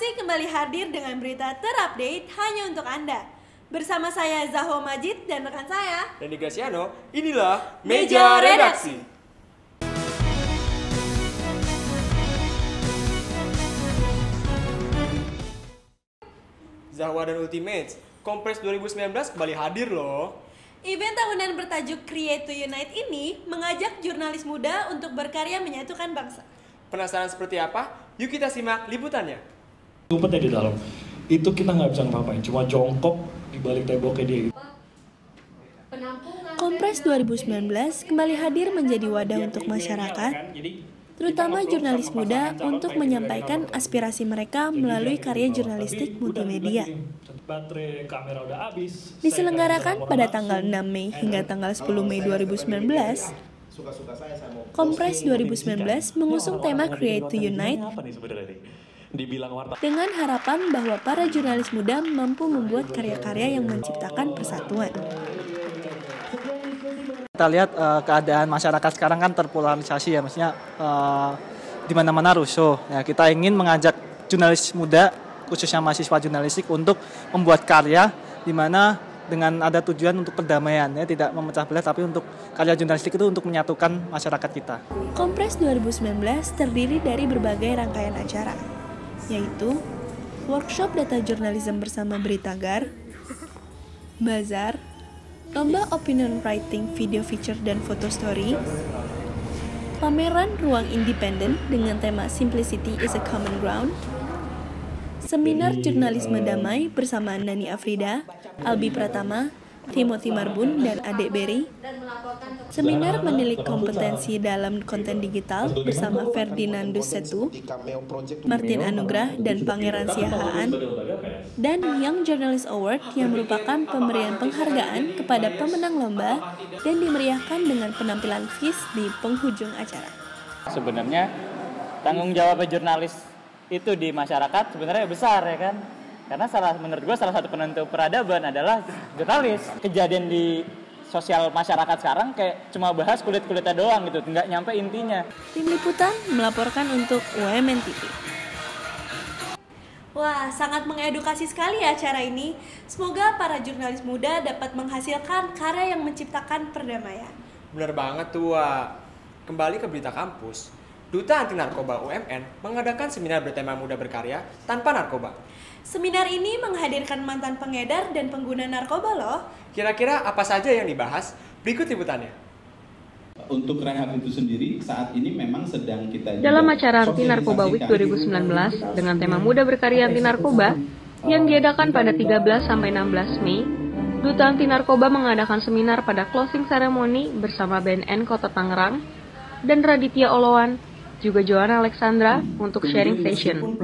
Redaksi kembali hadir dengan berita terupdate hanya untuk Anda. Bersama saya Zahwa Majid dan rekan saya Randy Graciano, inilah Meja Redaksi. Zahwa dan Ultimates, Kompres 2019 kembali hadir loh. Event tahunan bertajuk Create to Unite ini mengajak jurnalis muda untuk berkarya menyatukan bangsa. Penasaran seperti apa? Yuk kita simak liputannya. Ngumpetnya di dalam, itu kita nggak bisa ngapain, cuma jongkok di balik temboknya dia. Kompres 2019 kembali hadir menjadi wadah untuk masyarakat, terutama jurnalis muda untuk menyampaikan aspirasi mereka melalui karya jurnalistik multimedia. Diselenggarakan pada tanggal 6 Mei hingga tanggal 10 Mei 2019, Kompres 2019 mengusung tema Create to Unite dengan harapan bahwa para jurnalis muda mampu membuat karya-karya yang menciptakan persatuan. Kita lihat keadaan masyarakat sekarang kan terpolarisasi ya, maksudnya di mana-mana rusuh. Ya, kita ingin mengajak jurnalis muda, khususnya mahasiswa jurnalistik untuk membuat karya di mana dengan ada tujuan untuk perdamaian, ya, tidak memecah belah, tapi untuk karya jurnalistik itu untuk menyatukan masyarakat kita. Kompres 2019 terdiri dari berbagai rangkaian acara, yaitu workshop data jurnalisme bersama Beritagar, bazar, lomba opinion writing, video feature dan foto story, pameran ruang independen dengan tema Simplicity is a Common Ground, seminar jurnalisme damai bersama Nani Afrida, Albi Pratama, Timothy Marbun, dan Adek Berry, seminar menilik kompetensi dalam konten digital bersama Ferdinandus Setu, Martin Anugrah, dan Pangeran Siahaan, dan Young Journalist Award yang merupakan pemberian penghargaan kepada pemenang lomba dan dimeriahkan dengan penampilan quiz di penghujung acara. Sebenarnya tanggung jawab jurnalis itu di masyarakat sebenarnya besar, ya kan? Karena menurut gue salah satu penentu peradaban adalah jurnalis. Kejadian di sosial masyarakat sekarang kayak cuma bahas kulit-kulitnya doang gitu, nggak nyampe intinya. Tim Liputan melaporkan untuk UMN TV. Wah, sangat mengedukasi sekali ya acara ini. Semoga para jurnalis muda dapat menghasilkan karya yang menciptakan perdamaian. Bener banget tuh, Wak. Kembali ke berita kampus. Duta Anti Narkoba UMN mengadakan seminar bertema muda berkarya tanpa narkoba. Seminar ini menghadirkan mantan pengedar dan pengguna narkoba loh. Kira-kira apa saja yang dibahas? Berikut liputannya. Untuk rehab itu sendiri saat ini memang sedang kita dalam acara Anti Narkoba Week 2019 dengan tema Muda Berkarya Anti Narkoba yang diadakan pada 13 sampai 16 Mei, Duta Anti Narkoba mengadakan seminar pada closing ceremony bersama BNN Kota Tangerang dan Raditya Oloan, juga Joanna Alexandra untuk sharing session.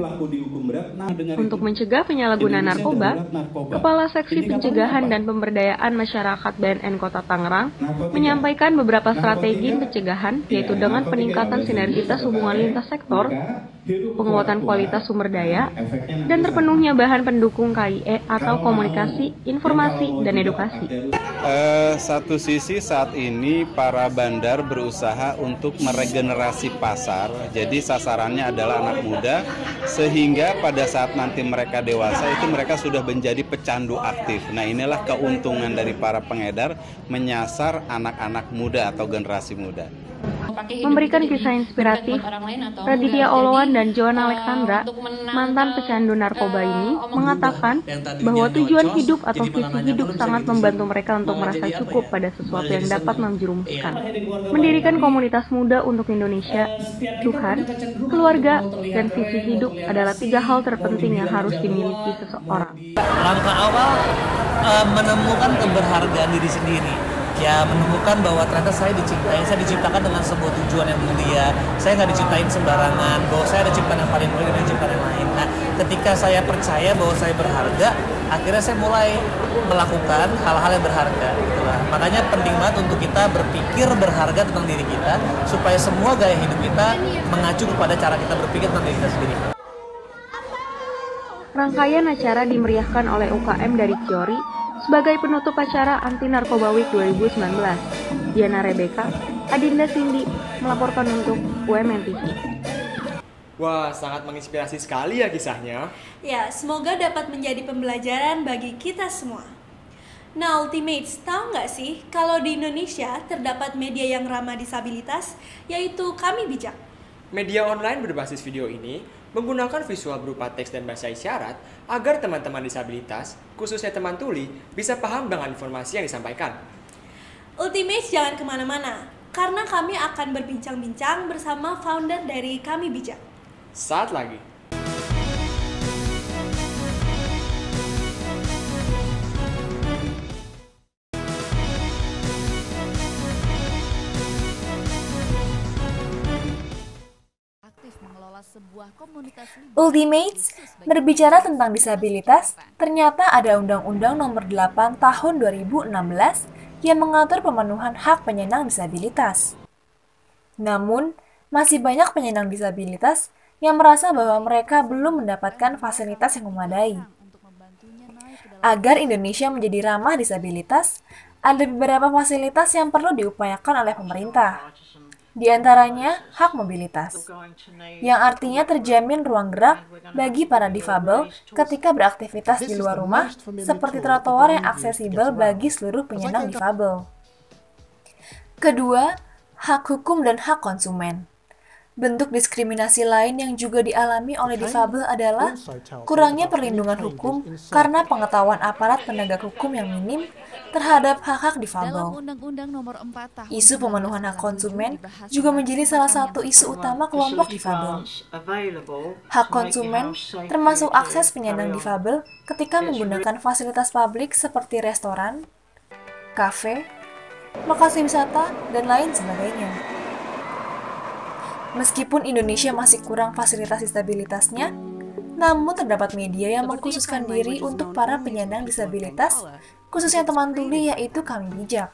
Untuk mencegah penyalahgunaan narkoba, Kepala Seksi Pencegahan dan Pemberdayaan Masyarakat BNN Kota Tangerang menyampaikan beberapa strategi pencegahan, yaitu dengan peningkatan sinergitas hubungan lintas sektor, penguatan kualitas sumber daya, dan terpenuhnya bahan pendukung KIE atau komunikasi, informasi, dan edukasi. Satu sisi saat ini para bandar berusaha untuk meregenerasi pasar, jadi sasarannya adalah anak muda, sehingga pada saat nanti mereka dewasa itu mereka sudah menjadi pecandu aktif. Nah, inilah keuntungan dari para pengedar menyasar anak-anak muda atau generasi muda. Memberikan kisah inspiratif, Raditya Oloan dan Joanna Alexandra, mantan pecandu narkoba ini, mengatakan bahwa tujuan hidup atau visi hidup sangat membantu mereka untuk merasa cukup pada sesuatu yang dapat menjerumuskan. Mendirikan komunitas muda untuk Indonesia, Tuhan, keluarga, dan visi hidup adalah 3 hal terpenting yang harus dimiliki seseorang. Langkah awal menemukan keberhargaan diri sendiri. Ya, menemukan bahwa ternyata saya diciptakan dengan sebuah tujuan yang mulia. Saya nggak diciptain sembarangan, bahwa saya ada ciptaan yang paling mulia dan ciptaan yang lain. Nah, ketika saya percaya bahwa saya berharga, akhirnya saya mulai melakukan hal-hal yang berharga. Itulah. Makanya penting banget untuk kita berpikir berharga tentang diri kita, supaya semua gaya hidup kita mengacu kepada cara kita berpikir tentang diri kita sendiri. Rangkaian acara dimeriahkan oleh UKM dari Ciori sebagai penutup acara Anti Narkoba Week 2019. Diana Rebecca, Adinda Cindy melaporkan untuk UMN TV. Wah, sangat menginspirasi sekali ya kisahnya. Ya, semoga dapat menjadi pembelajaran bagi kita semua. Nah, Ultimates, tahu nggak sih kalau di Indonesia terdapat media yang ramah disabilitas, yaitu Kami Bijak. Media online berbasis video ini menggunakan visual berupa teks dan bahasa isyarat agar teman-teman disabilitas, khususnya teman tuli, bisa paham dengan informasi yang disampaikan. Ultimates jangan kemana-mana, karena kami akan berbincang-bincang bersama founder dari Kami Bijak. Saat lagi. Ultimates, berbicara tentang disabilitas, ternyata ada Undang-Undang Nomor 8 Tahun 2016 yang mengatur pemenuhan hak penyandang disabilitas. Namun, masih banyak penyandang disabilitas yang merasa bahwa mereka belum mendapatkan fasilitas yang memadai. Agar Indonesia menjadi ramah disabilitas, ada beberapa fasilitas yang perlu diupayakan oleh pemerintah. Di antaranya, hak mobilitas, yang artinya terjamin ruang gerak bagi para difabel ketika beraktivitas di luar rumah, seperti trotoar yang aksesibel bagi seluruh penyandang difabel. Kedua, hak hukum dan hak konsumen. Bentuk diskriminasi lain yang juga dialami oleh difabel adalah kurangnya perlindungan hukum karena pengetahuan aparat penegak hukum yang minim terhadap hak-hak difabel. Isu pemenuhan hak konsumen juga menjadi salah satu isu utama kelompok difabel. Hak konsumen termasuk akses penyandang difabel ketika menggunakan fasilitas publik seperti restoran, kafe, lokasi wisata, dan lain sebagainya. Meskipun Indonesia masih kurang fasilitas disabilitasnya, namun terdapat media yang mengkhususkan diri untuk para penyandang disabilitas, khususnya teman tuli, yaitu Kami Bijak.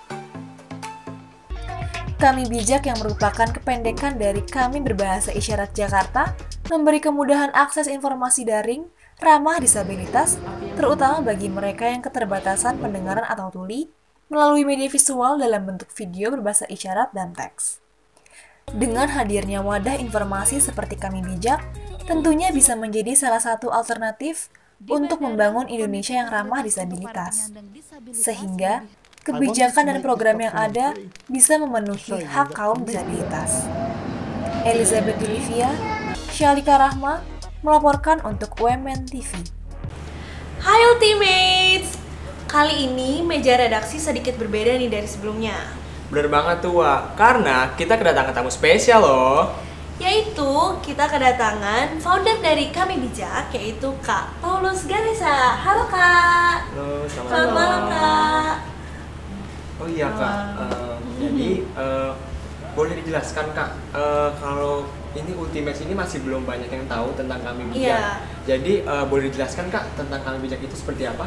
Kami Bijak yang merupakan kependekan dari Kami Berbahasa Isyarat Jakarta, memberi kemudahan akses informasi daring, ramah disabilitas, terutama bagi mereka yang keterbatasan pendengaran atau tuli, melalui media visual dalam bentuk video berbahasa isyarat dan teks. Dengan hadirnya wadah informasi seperti Kami Bijak, tentunya bisa menjadi salah satu alternatif untuk membangun Indonesia yang ramah disabilitas. Sehingga, kebijakan dan program yang ada bisa memenuhi hak kaum disabilitas. Elizabeth Olivia, Syalika Rahma, melaporkan untuk UMN TV. Hai Ultimates! Kali ini meja redaksi sedikit berbeda nih dari sebelumnya. Bener banget tuh, Wak. Karena kita kedatangan tamu spesial loh. Yaitu kita kedatangan founder dari Kami Bijak, yaitu Kak Paulus Ganesha. Halo Kak. Halo, selamat malam Kak. Oh iya Kak, jadi boleh dijelaskan Kak, kalau ini Ultimates ini masih belum banyak yang tahu tentang Kami Bijak. Iya. Jadi boleh dijelaskan Kak tentang Kami Bijak itu seperti apa?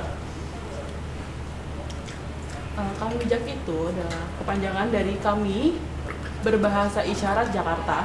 Kami Bijak itu adalah kepanjangan dari Kami Berbahasa Isyarat Jakarta.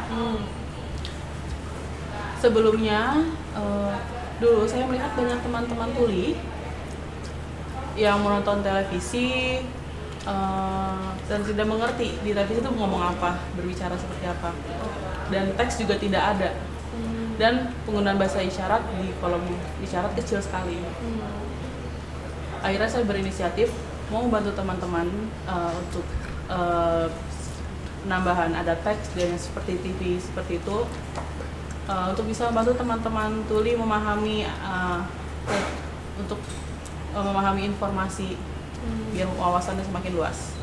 Sebelumnya, dulu saya melihat banyak teman-teman tuli yang menonton televisi dan tidak mengerti di televisi itu ngomong apa, berbicara seperti apa, dan teks juga tidak ada, dan penggunaan bahasa isyarat di kolom isyarat kecil sekali. Akhirnya saya berinisiatif mau membantu teman-teman untuk penambahan ada teks dan seperti TV seperti itu, untuk bisa membantu teman-teman tuli memahami untuk memahami informasi biar wawasannya semakin luas,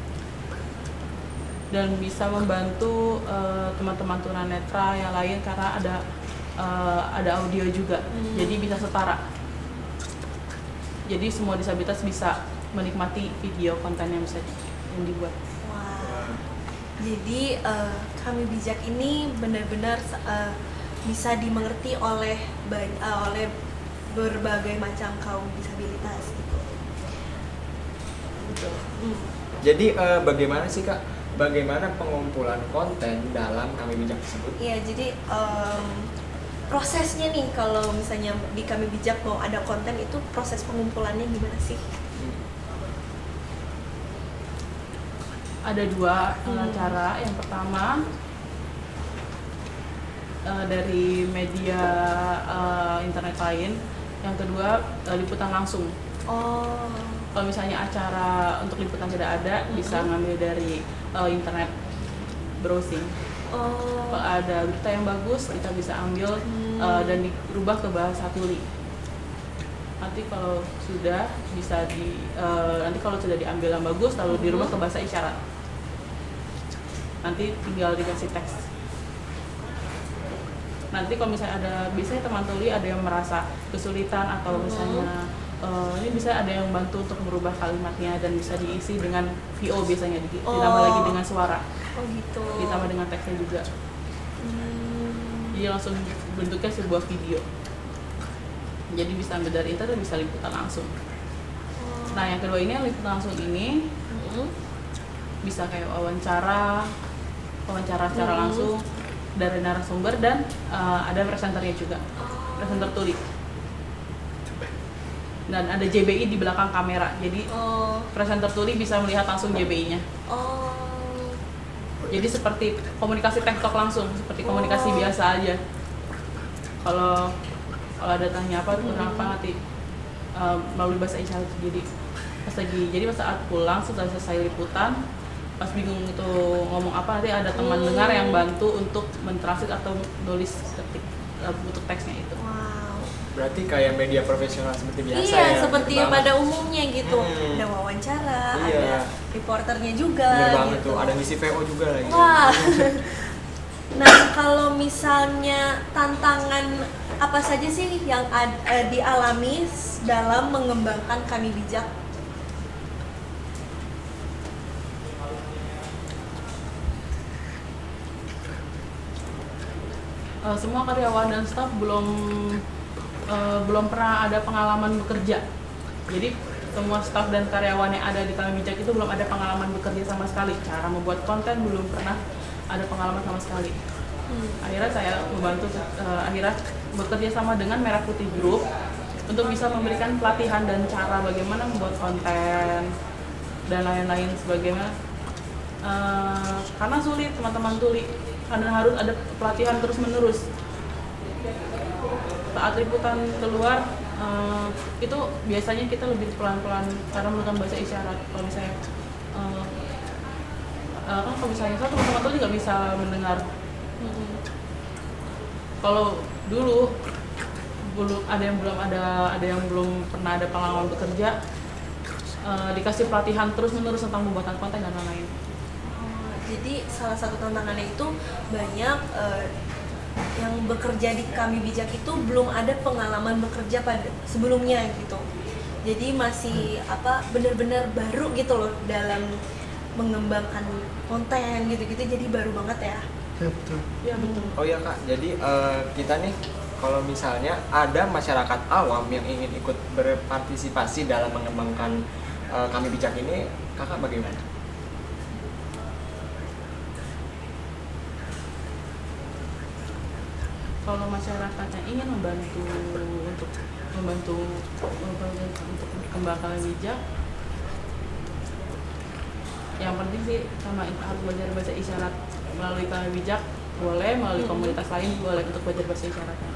dan bisa membantu teman-teman tunanetra yang lain karena ada audio juga, jadi bisa setara, jadi semua disabilitas bisa menikmati video konten yang bisa yang dibuat. Wah, jadi Kami Bijak ini benar-benar bisa dimengerti oleh berbagai macam kaum disabilitas gitu. Betul. Jadi bagaimana sih Kak? Bagaimana pengumpulan konten dalam Kami Bijak tersebut? Iya, jadi prosesnya nih kalau misalnya di Kami Bijak mau ada konten itu proses pengumpulannya gimana sih? Ada dua cara. Yang pertama, dari media internet lain. Yang kedua liputan langsung. Oh. Kalau misalnya acara untuk liputan tidak ada, bisa ngambil dari internet browsing. Oh. Kalau ada berita yang bagus, kita bisa ambil dan dirubah ke bahasa tuli. Nanti kalau sudah bisa nanti kalau sudah diambil yang bagus, lalu dirubah ke bahasa isyarat. Nanti tinggal dikasih teks. Nanti kalau misalnya biasanya teman tuli ada yang merasa kesulitan atau misalnya ini bisa ada yang bantu untuk merubah kalimatnya dan bisa diisi dengan VO biasanya ditambah lagi dengan suara. Oh gitu. Ditambah dengan teksnya juga. Jadi langsung bentuknya sebuah video. Jadi bisa ambil dari internet, bisa liputan langsung. Nah yang kedua ini yang liputan langsung ini bisa kayak wawancara secara langsung dari narasumber dan ada presenternya juga, presenter tuli. Dan ada JBI di belakang kamera, jadi presenter tuli bisa melihat langsung JBI-nya. Jadi seperti komunikasi TikTok langsung, seperti komunikasi biasa aja. Kalau ada tanya apa, kurang apa nanti melalui bahasa isyarat. Jadi pas saat pulang setelah selesai liputan, pas bingung itu ngomong apa, nanti ada teman dengar yang bantu untuk mentranslate atau nulis ketik untuk teksnya itu. Berarti kayak media profesional seperti biasa iya, ya? seperti pada umumnya gitu. Ada wawancara, ada reporternya juga. Bener banget gitu. tuh, ada ngisi VO juga lagi. Wah. Nah, kalau misalnya tantangan apa saja sih yang dialami dalam mengembangkan Kami Bijak? Semua karyawan dan staf belum pernah ada pengalaman bekerja. Jadi semua staf dan karyawan yang ada di Kami Bijak itu belum ada pengalaman bekerja sama sekali. Cara membuat konten belum pernah ada pengalaman sama sekali. Akhirnya saya membantu akhirnya bekerja sama dengan Merah Putih Group untuk bisa memberikan pelatihan dan cara bagaimana membuat konten dan lain-lain sebagainya. Karena sulit teman-teman tuli, karena harus ada pelatihan terus-menerus. Saat liputan keluar, itu biasanya kita lebih pelan-pelan karena menggunakan bahasa isyarat. Kalau misalnya kan kalau misalnya teman-teman tuli nggak bisa mendengar. Kalau dulu ada yang belum pernah ada pengalaman bekerja, dikasih pelatihan terus-menerus tentang pembuatan konten dan lain-lain. Jadi salah satu tantangannya itu banyak yang bekerja di Kami Bijak itu belum ada pengalaman bekerja pada sebelumnya gitu. Jadi masih benar-benar baru gitu loh dalam mengembangkan konten gitu-gitu, jadi baru banget ya. Betul. Iya betul. Oh iya Kak, jadi kita nih kalau misalnya ada masyarakat awam yang ingin ikut berpartisipasi dalam mengembangkan Kami Bijak ini, Kakak bagaimana? Kalau masyarakatnya ingin membantu berkembang Kami Bijak, yang penting sih harus belajar bahasa isyarat melalui Kami Bijak, boleh melalui komunitas lain boleh untuk belajar bahasa isyaratnya.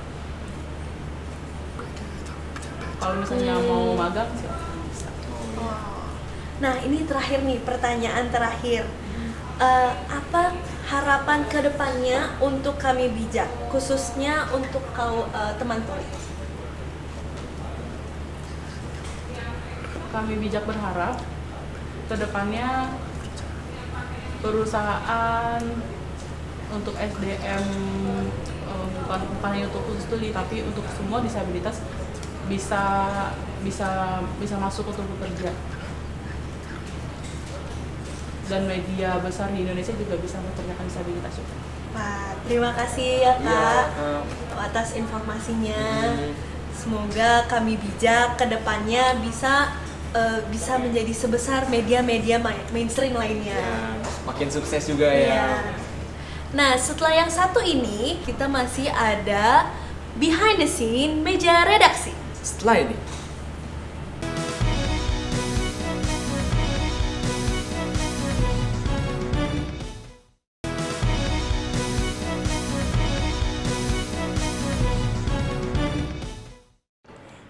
Kalau misalnya mau magang silakan bisa. Nah ini terakhir nih, pertanyaan terakhir. Apa harapan kedepannya untuk Kami Bijak, khususnya untuk teman tuli? Kami Bijak berharap kedepannya perusahaan untuk SDM bukan hanya untuk khusus tuli tapi untuk semua disabilitas bisa masuk untuk bekerja. Dan media besar di Indonesia juga bisa memperkenalkan disabilitas juga. Pak, terima kasih ya Kak atas informasinya. Semoga Kami Bijak kedepannya bisa menjadi sebesar media-media mainstream lainnya. Ya, makin sukses juga ya. Nah, setelah yang satu ini kita masih ada behind the scene meja redaksi. Setelah ini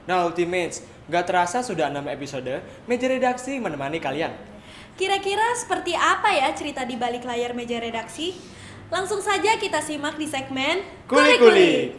Nah Ultimates, gak terasa sudah 6 episode Meja Redaksi menemani kalian. Kira-kira seperti apa ya cerita di balik layar meja redaksi? Langsung saja kita simak di segmen Kuli-Kuli.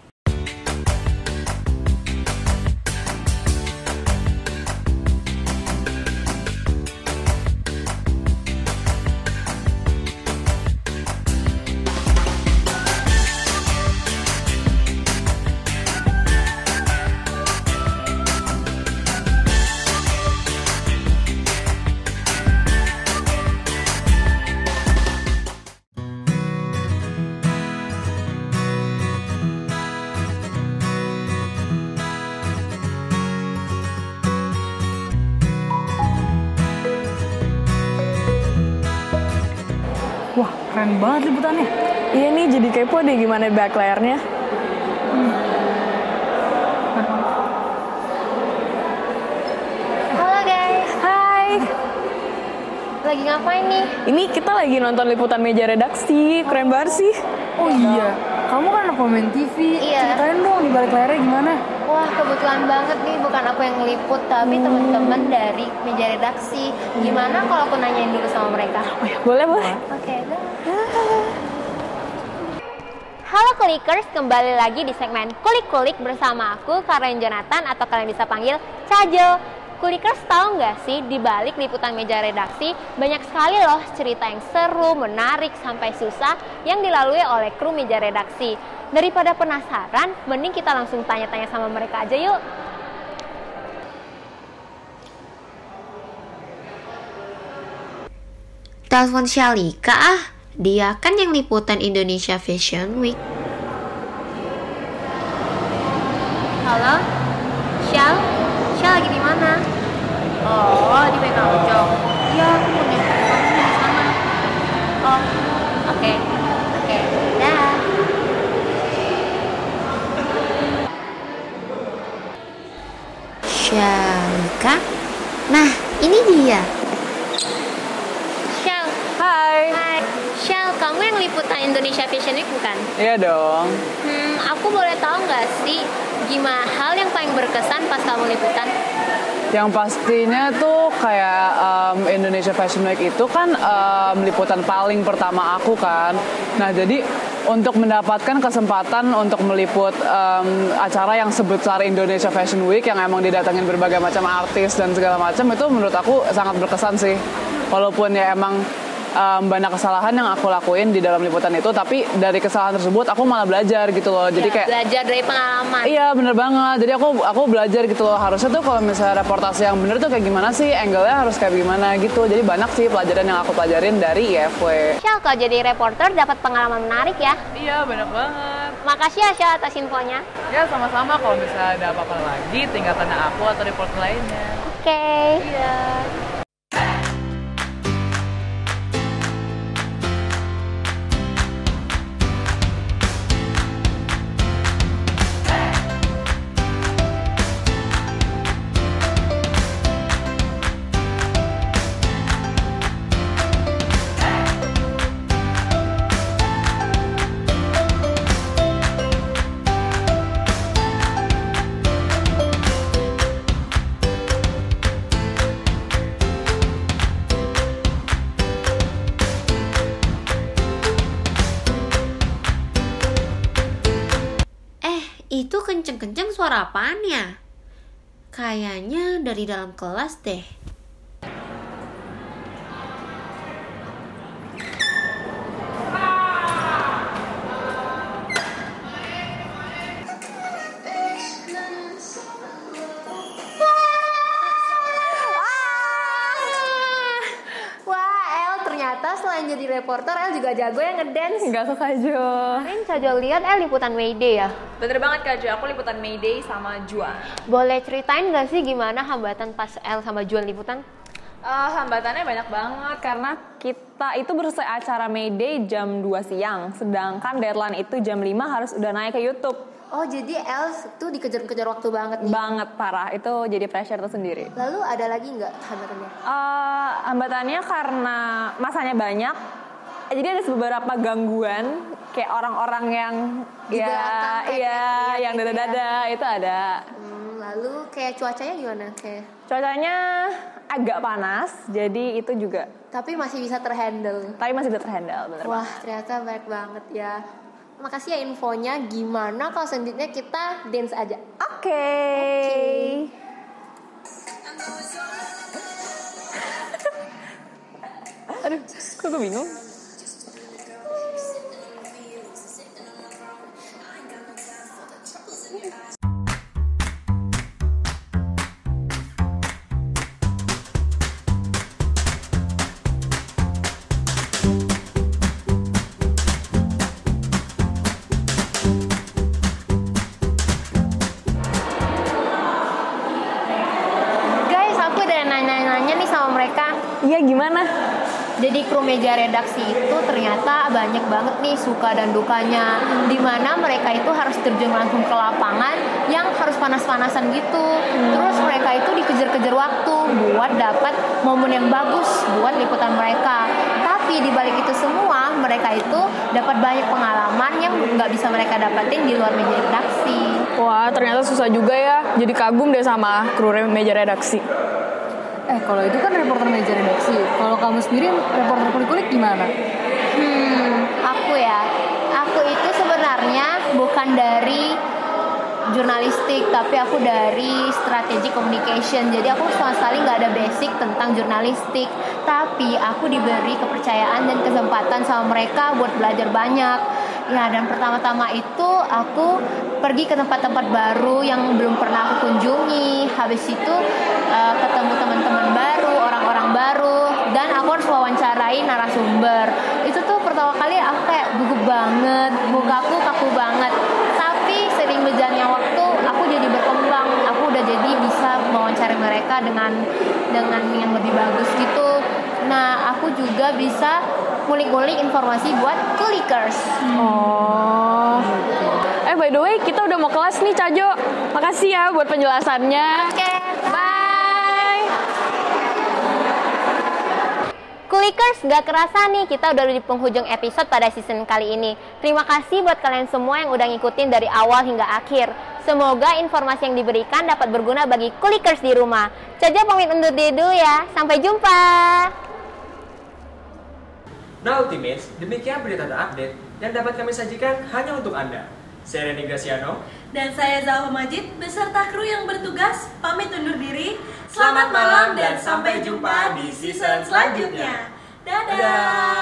Wah, keren banget liputannya. Iya nih, jadi kepo deh gimana back layarnya. Halo guys. Hai. Lagi ngapain nih? Ini kita lagi nonton liputan meja redaksi. Keren banget sih. Oh iya, kamu kan anak pemain TV. Iya. Ceritain dong di balik layarnya gimana? Wah, kebetulan banget nih, bukan aku yang ngeliput, tapi teman-teman dari meja redaksi. Gimana kalau aku nanyain dulu sama mereka? Oh ya, boleh. Oke, Halo Kulikers, kembali lagi di segmen Kulik-Kulik bersama aku, Karen Jonathan, atau kalian bisa panggil Cajo. Kulikers tahu nggak sih, di balik liputan meja redaksi, banyak sekali loh cerita yang seru, menarik, sampai susah yang dilalui oleh kru meja redaksi. Daripada penasaran, mending kita langsung tanya-tanya sama mereka aja yuk. Telepon Shalika ah, dia kan yang liputan Indonesia Fashion Week. Halo, Shal lagi di mana? Oh, di Benaucok. Iya, aku mau nyampe kamu di sana. Oh, oke, dah. Shalika? Nah, ini dia. Shal. Hai. Shal, kamu yang liputan Indonesia Fashion Week bukan? Iya dong. Aku boleh tahu nggak sih gimana hal yang paling berkesan pas kamu liputan? Yang pastinya tuh kayak Indonesia Fashion Week itu kan liputan paling pertama aku kan. Nah jadi untuk mendapatkan kesempatan untuk meliput acara yang sebesar Indonesia Fashion Week yang emang didatengin berbagai macam artis dan segala macam, itu menurut aku sangat berkesan sih. Walaupun ya emang banyak kesalahan yang aku lakuin di dalam liputan itu, tapi dari kesalahan tersebut aku malah belajar gitu loh. Jadi kayak belajar dari pengalaman. Iya bener banget. Jadi aku belajar gitu loh. Harusnya tuh kalau misalnya reportase yang bener tuh kayak gimana sih, angle-nya harus kayak gimana gitu. Jadi banyak sih pelajaran yang aku pelajarin dari IFW. Syal, kalau jadi reporter dapat pengalaman menarik ya. Iya bener banget. Makasih ya Syal atas infonya. Ya sama-sama, kalau misalnya ada apa-apa lagi tinggal tanya aku atau reporter lainnya. Oke. Iya. Itu kenceng-kenceng suara apaan ya? Kayaknya dari dalam kelas deh. Selain jadi reporter, El juga jago yang ngedance. Gak suka Jo. Kemarin Cajo lihat El liputan Mayday ya? Bener banget Kak Jo, aku liputan Mayday sama Juan. Boleh ceritain gak sih gimana hambatan pas El sama Juan liputan? Hambatannya banyak banget karena kita itu selesai acara Mayday jam 2 siang, sedangkan deadline itu jam 5 harus udah naik ke YouTube. Oh, jadi El tuh dikejar-kejar waktu banget nih? Banget, parah. Itu jadi pressure tersendiri. Lalu ada lagi nggak hambatannya? Hambatannya karena masanya banyak, jadi ada beberapa gangguan, kayak orang-orang yang di belakang, yang dada-dada itu ada. Lalu kayak cuacanya gimana? Cuacanya agak panas, jadi itu juga. Tapi masih bisa terhandle. Bener. Wah, ternyata baik banget ya. Makasih ya infonya. Gimana kalau selanjutnya kita dance aja? Oke. Aduh, kok gue bingung? Guys, aku udah nanya-nanya nih sama mereka. Iya, gimana? Jadi kru meja redaksi itu ternyata banyak banget nih suka dan dukanya. Dimana mereka itu harus terjun langsung ke lapangan yang harus panas-panasan gitu. Terus mereka itu dikejar-kejar waktu buat dapat momen yang bagus buat liputan mereka. Tapi di balik itu semua, mereka itu dapat banyak pengalaman yang nggak bisa mereka dapatin di luar meja redaksi. Wah, ternyata susah juga ya. Jadi kagum deh sama kru meja redaksi. Kalau itu kan reporter meja redaksi. Kalau kamu sendiri reporter kulik-kulik gimana? Aku itu sebenarnya bukan dari jurnalistik, tapi aku dari strategic communication. Jadi aku sama sekali nggak ada basic tentang jurnalistik. Tapi aku diberi kepercayaan dan kesempatan sama mereka buat belajar banyak. Ya, dan pertama-tama itu aku pergi ke tempat-tempat baru yang belum pernah aku kunjungi. Habis itu ketemu teman-teman baru, orang-orang baru, dan aku harus wawancarai narasumber. Itu tuh pertama kali aku kayak gugup banget, mukaku kaku banget. Tapi sering berjalannya waktu, aku jadi berkembang. Aku udah jadi bisa mewawancarai mereka dengan yang lebih bagus gitu. Nah, aku juga bisa ngulik-ngulik informasi buat Kulikers. Oh. By the way, kita udah mau kelas nih, Cajo. Makasih ya buat penjelasannya. Oke, bye. Kulikers, gak kerasa nih kita udah di penghujung episode pada season kali ini. Terima kasih buat kalian semua yang udah ngikutin dari awal hingga akhir. Semoga informasi yang diberikan dapat berguna bagi Kulikers di rumah. Cajo pamit undur diri dulu ya. Sampai jumpa. Nah Ultimates, demikian berita dan update yang dapat kami sajikan hanya untuk Anda. Saya Reni Graciano dan saya Zalfa Majid beserta kru yang bertugas pamit undur diri. Selamat malam dan sampai jumpa di season selanjutnya. Dadah.